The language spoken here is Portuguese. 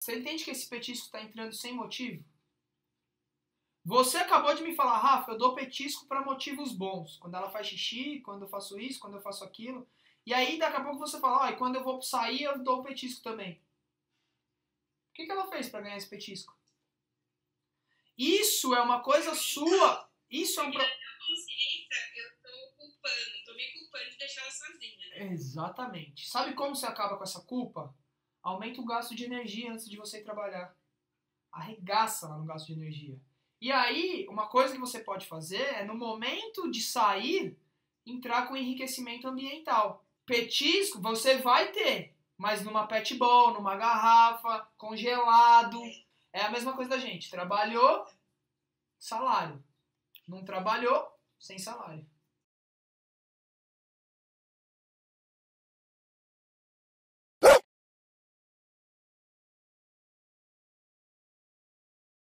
Você entende que esse petisco está entrando sem motivo? Você acabou de me falar, Rafa, eu dou petisco para motivos bons. Quando ela faz xixi, quando eu faço isso, quando eu faço aquilo. E aí, daqui a pouco você fala, e quando eu vou sair, eu dou petisco também. O que ela fez para ganhar esse petisco? Isso é uma coisa sua. Isso é um problema. Eu tô me culpando de deixar ela sozinha. Né? Exatamente. Sabe como você acaba com essa culpa? Aumenta o gasto de energia antes de você ir trabalhar. Arregaça lá no gasto de energia. E aí, uma coisa que você pode fazer é, no momento de sair, entrar com enriquecimento ambiental. Petisco você vai ter, mas numa pet bowl, numa garrafa, congelado. É a mesma coisa da gente. Trabalhou, salário. Não trabalhou, sem salário.